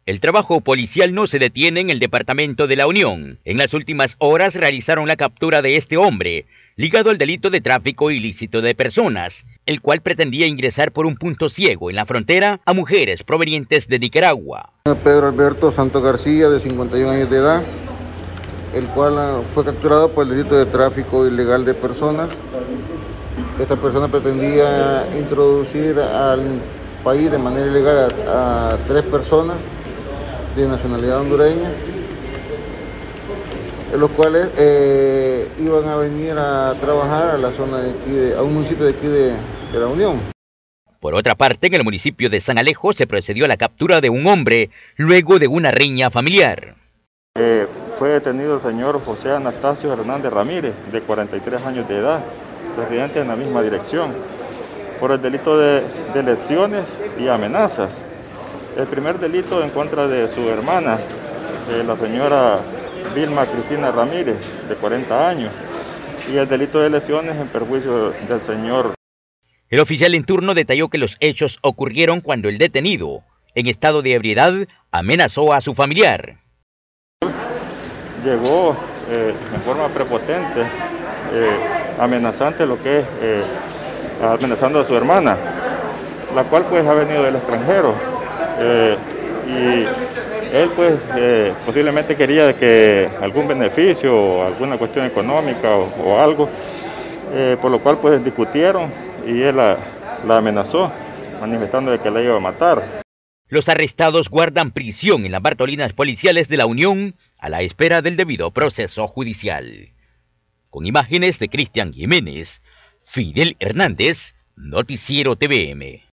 El trabajo policial no se detiene en el departamento de La Unión. En las últimas horas realizaron la captura de este hombre, ligado al delito de tráfico ilícito de personas, el cual pretendía ingresar por un punto ciego en la frontera a mujeres provenientes de Nicaragua. Pedro Alberto Santos García, de 51 años de edad, el cual fue capturado por el delito de tráfico ilegal de personas. Esta persona pretendía introducir al país de manera ilegal a 3 personas de nacionalidad hondureña, los cuales iban a venir a trabajar a la zona de aquí, a un municipio de aquí de La Unión. Por otra parte, en el municipio de San Alejo se procedió a la captura de un hombre luego de una riña familiar. Fue detenido el señor José Anastasio Hernández Ramírez, de 43 años de edad, residente en la misma dirección, por el delito de lesiones y amenazas. El primer delito en contra de su hermana, la señora Vilma Cristina Ramírez, de 40 años, y el delito de lesiones en perjuicio del señor. El oficial en turno detalló que los hechos ocurrieron cuando el detenido, en estado de ebriedad, amenazó a su familiar. Llegó en forma prepotente, amenazante lo que es, amenazando a su hermana, la cual pues ha venido del extranjero. Y él pues posiblemente quería que algún beneficio o alguna cuestión económica o algo, por lo cual pues discutieron y él la amenazó, manifestando de que la iba a matar. Los arrestados guardan prisión en las Bartolinas policiales de La Unión a la espera del debido proceso judicial. Con imágenes de Cristian Jiménez, Fidel Hernández, Noticiero TVM.